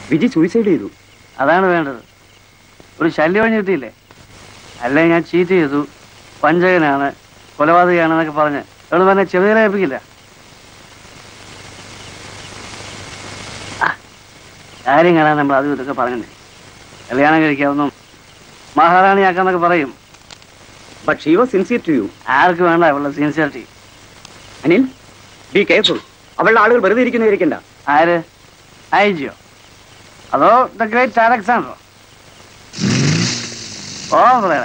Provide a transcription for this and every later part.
Viji suicide ചെയ്തു. അതാണ് വേണ്ടത്. ഒരു ശല്യം കിട്ടിയില്ലേ? അല്ലെ ഞാൻ ചീറ്റ് ചെയ്തു, വഞ്ചകനാണ്, കൊലപാതകയാണെന്നൊക്കെ പറഞ്ഞ് അവൾ പറഞ്ഞ ചെറിയ ഏൽപ്പിക്കില്ല. കാര്യം കാണാൻ നമ്മൾ അതും ഇതൊക്കെ പറയണ്ടേ? കല്യാണം കഴിക്കാവുന്നും മഹാറാണിയാക്കാന്നൊക്കെ പറയും. But she was sincere to you. ആർക്ക് വേണ്ട അവളുടെ സിൻസിയറിറ്റി? Anil, be careful. അവളുടെ ആളുകൾ വെറുതെ ഇരിക്കുന്നവരിക്കണ്ട. ആര്? ഐജിയോ അതോ ദ ഗ്രേറ്റ് അലക്സാണ്ടറോ? ഓ പറയാ.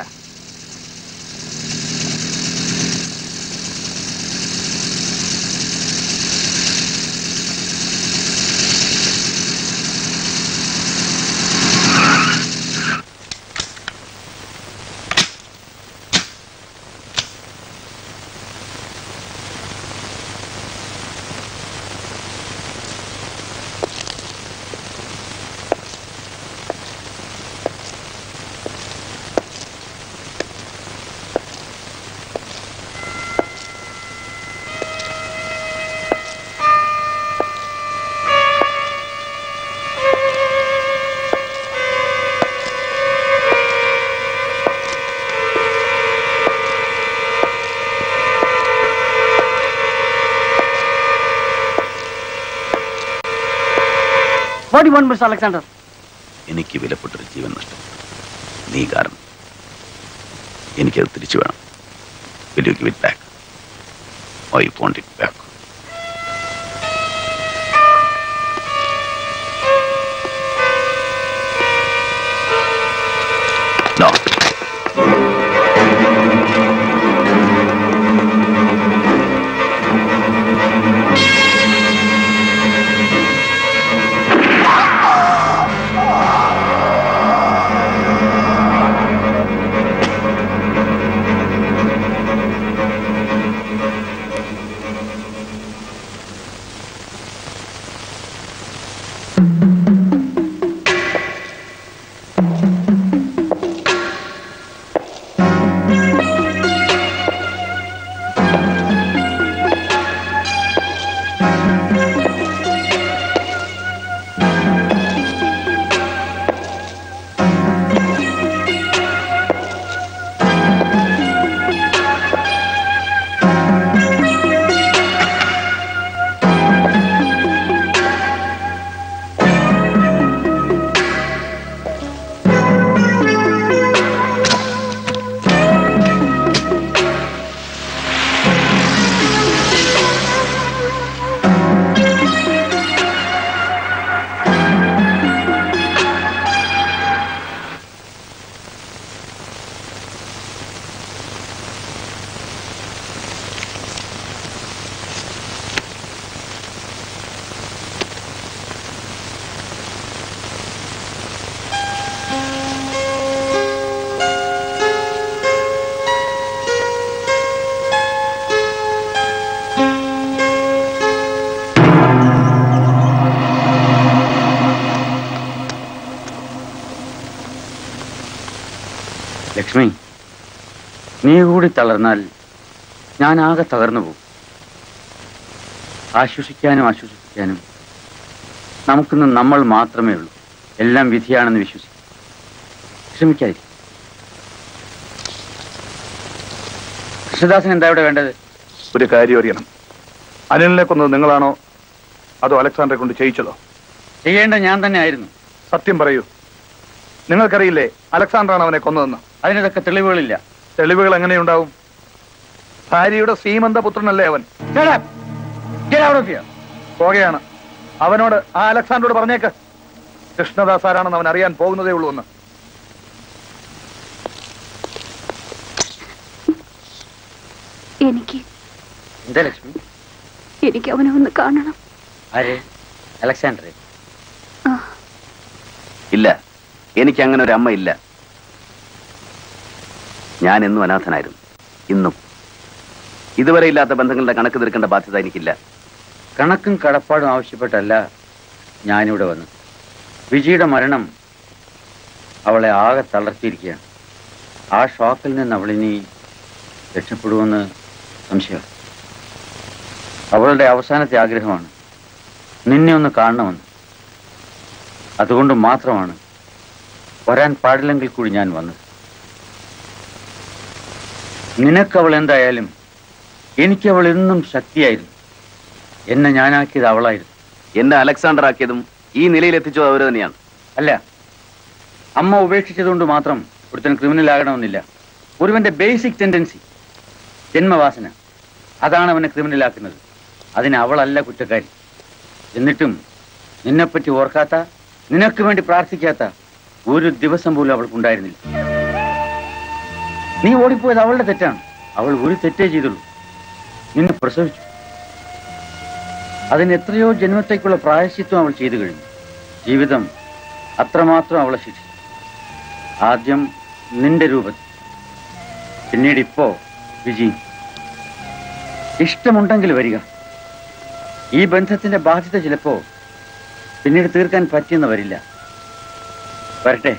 What do you want, Mr. Alexander? എനിക്ക് വിലപ്പെട്ടൊരു ജീവൻ നഷ്ടപ്പെട്ടു. നീ കാരണം. എനിക്കത് തിരിച്ചു വേണം. Will you give it back? Or you want it back? No. Lakshmi, നീ കൂടി തളർന്നാൽ ഞാൻ ആകെ തകർന്നു പോകും. ആശ്വസിപ്പിക്കാനും നമുക്കിന്ന് നമ്മൾ മാത്രമേ ഉള്ളൂ. എല്ലാം വിധിയാണെന്ന് വിശ്വസിക്കും. ശ്രമിക്കാതിരിക്കും. കൃഷ്ണദാസൻ എന്താ ഇവിടെ വേണ്ടത്? ഒരു കാര്യം അറിയണം. അനിലിനെ കൊന്നത് നിങ്ങളാണോ അതോ അലക്സാണ്ടറെ കൊണ്ട് ചെയ്യിച്ചതോ? ചെയ്യേണ്ട ഞാൻ തന്നെ ആയിരുന്നു. സത്യം പറയൂ. നിങ്ങൾക്കറിയില്ലേ അലക്സാണ്ടറാണ് അവനെ കൊന്നതെന്ന്? അതിനൊക്കെ തെളിവുകളില്ല. തെളിവുകൾ എങ്ങനെയുണ്ടാവും? ഭാര്യയുടെ ശ്രീമന്തപുത്രനല്ലേ അവൻ? പോകുകയാണ്. അവനോട് ആ അലക്സാണ്ടറോട് പറഞ്ഞേക്ക് കൃഷ്ണദാസ് ആരാണെന്ന് അവൻ അറിയാൻ പോകുന്നതേ ഉള്ളൂ എന്ന്. എന്താ ലക്ഷ്മി? എനിക്ക് അവനെ ഒന്ന് കാണണം. ആര്? അലക്സാണ്ടറെ? ഇല്ല, എനിക്ക് അങ്ങനെ ഒരു അമ്മ ഇല്ല. ഞാൻ എന്നും അനാഥനായിരുന്നു. ഇന്നും. ഇതുവരെ ഇല്ലാത്ത ബന്ധങ്ങളുടെ കണക്ക് തീർക്കേണ്ട ബാധ്യത എനിക്കില്ല. കണക്കും കടപ്പാടും ആവശ്യപ്പെട്ടല്ല ഞാനിവിടെ വന്നു. വിജിയുടെ മരണം അവളെ ആകെ തളർത്തിയിരിക്കുകയാണ്. ആ ഷോക്കിൽ നിന്ന് അവളിനി രക്ഷപ്പെടുമെന്ന് സംശയമാണ്. അവളുടെ അവസാനത്തെ ആഗ്രഹമാണ് നിന്നെ ഒന്ന് കാണണമെന്ന്. അതുകൊണ്ട് മാത്രമാണ് വരാൻ പാടില്ലെങ്കിൽ കൂടി ഞാൻ വന്നത്. നിനക്കവൾ എന്തായാലും എനിക്കവൾ എന്നും ശക്തിയായിരുന്നു. എന്നെ ഞാനാക്കിയത് അവളായിരുന്നു. എന്നെ അലക്സാണ്ടർ ആക്കിയതും ഈ നിലയിൽ എത്തിച്ചത് അവര് തന്നെയാണ്. അല്ല, അമ്മ ഉപേക്ഷിച്ചതുകൊണ്ട് മാത്രം ഒരുത്തൻ ക്രിമിനൽ ആകണമെന്നില്ല. ഒരുവന്റെ ബേസിക് ടെൻഡൻസി, ജന്മവാസന, അതാണ് അവനെ ക്രിമിനലാക്കുന്നത്. അതിന് അവളല്ല കുറ്റക്കാരി. എന്നിട്ടും നിന്നെപ്പറ്റി ഓർക്കാത്ത, നിനക്ക് വേണ്ടി പ്രാർത്ഥിക്കാത്ത ഒരു ദിവസം പോലും അവൾക്കുണ്ടായിരുന്നില്ല. നീ ഓടിപ്പോയത് അവളുടെ തെറ്റാണ്. അവൾ ഒരു തെറ്റേ ചെയ്തുള്ളൂ, നിന്നെ പ്രസവിച്ചു. അതിന് എത്രയോ ജന്മത്തേക്കുള്ള പ്രായശ്ചിത്വം അവൾ ചെയ്തു കഴിഞ്ഞു. ജീവിതം അത്രമാത്രം അവളെ ശിക്ഷിച്ചു. ആദ്യം നിന്റെ രൂപത്തിൽ, പിന്നീട് ഇപ്പോ വിജി. ഇഷ്ടമുണ്ടെങ്കിൽ വരിക. ഈ ബന്ധത്തിന്റെ ബാധ്യത ചിലപ്പോ പിന്നീട് തീർക്കാൻ പറ്റിയെന്ന് വരില്ല. വരട്ടെ.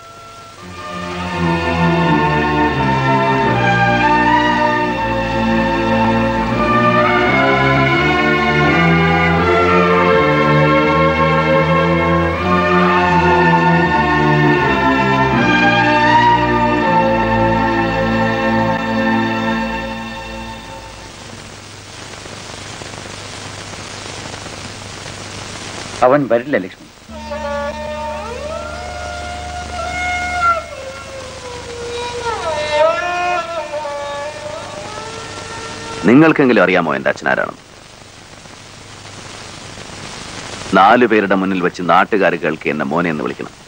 അവൻ വരില്ല ലക്ഷ്മി. നിങ്ങൾക്കെങ്കിലും അറിയാമോ എന്റെ അച്ഛനാരാണെന്ന്? 4 പേരുടെ മുന്നിൽ വെച്ച് നാട്ടുകാർ കേൾക്കെ എന്നെ മോനെ എന്ന് വിളിക്കണം.